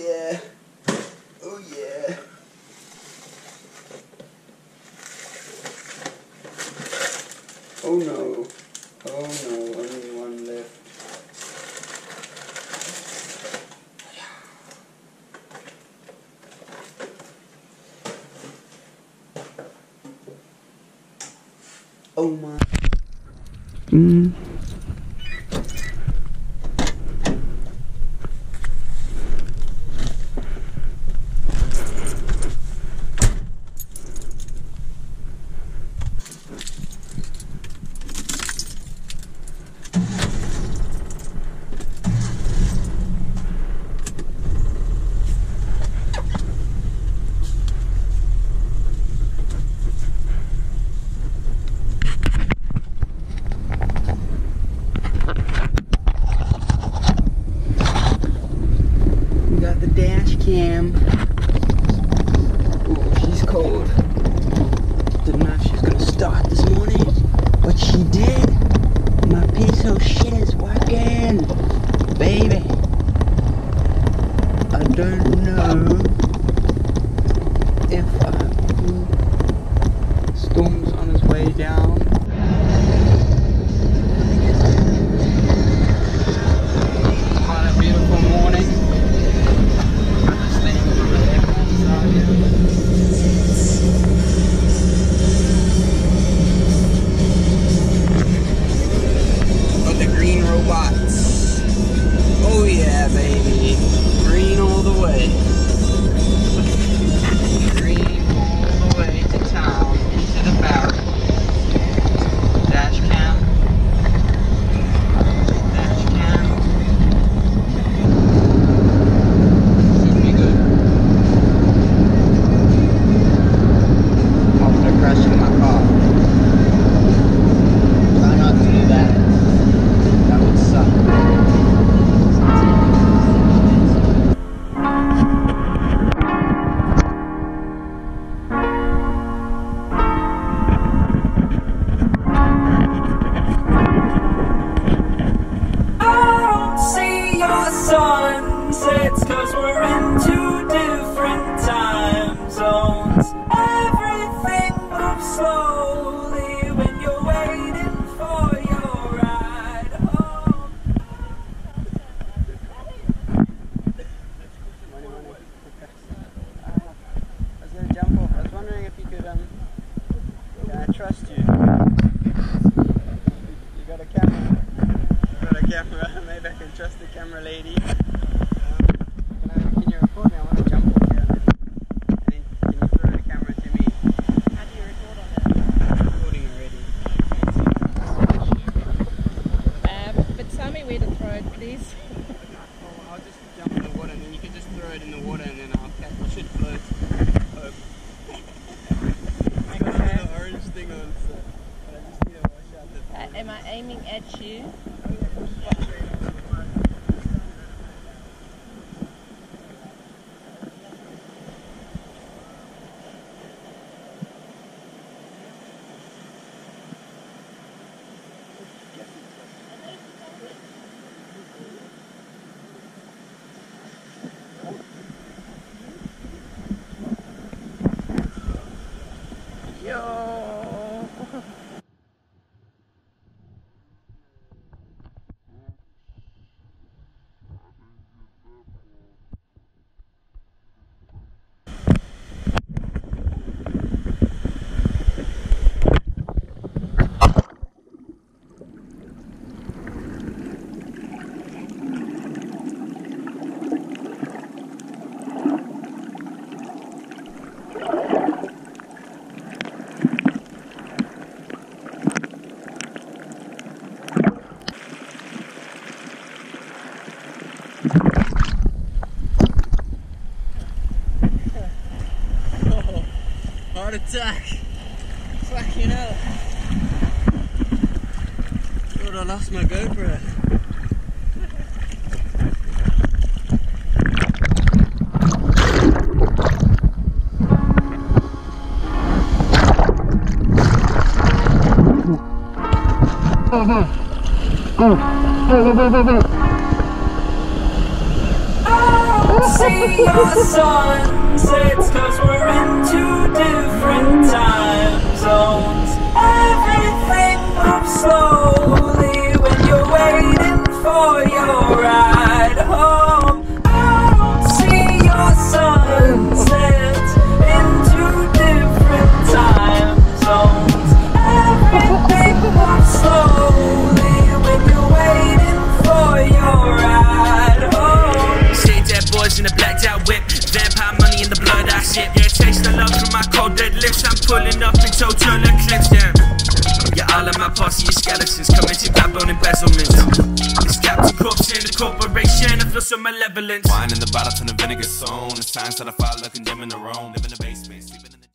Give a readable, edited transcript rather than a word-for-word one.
yeah. Oh yeah. Oh no. Oh no, only one left. Oh my. Got the dash cam. Oh, she's cold. Didn't know if she was gonna start this morning, but she did. My piece of shit is working, baby. I don't know if storm's on his way down. Quite a beautiful morning. Got the green robots. Oh yeah, baby. Green all the way. Green all the way to town, into the barrel. Dash cam. Dash cam. Should be good. After crashing my car. Try not to do that. That would suck. Sunsets, 'cause we're in two different time zones. Everything moves slowly when you're waiting for your ride home. I was gonna jump off. I was wondering if you could can I trust you? You got a camera. Maybe I can trust the camera lady. Can you record me? I want to jump off here. And then can you throw the camera to me? How do you record on that? I'm recording already. But tell me where to throw it, please. I'll just jump in the water and then you can just throw it in the water and then I'll catch it. It should float. Hope. I got the orange thing on, so but I just need to wash out the Am I aiming at you? Heart attack! Fucking hell! Thought I lost my GoPro. I don't see see your sunsets, 'cause we're in two different time zones. Everything moves slowly when you're waiting for your ride home. I don't see your sunsets in two different time zones. Everything moves slowly when you're waiting for your ride home. Say dead boys in a blacked out whip, vampire money in the blood I sip. Yeah, taste the love from my cold dead lips. I'm pulling up in total eclipse, yeah. Yeah, all of my posse is skeletons, committed backbone embezzlement. It's Captain Corpse in the corporation, I feel so malevolent. Wine in the bottle, turn the vinegar zone. The signs that I follow, condemning the wrong.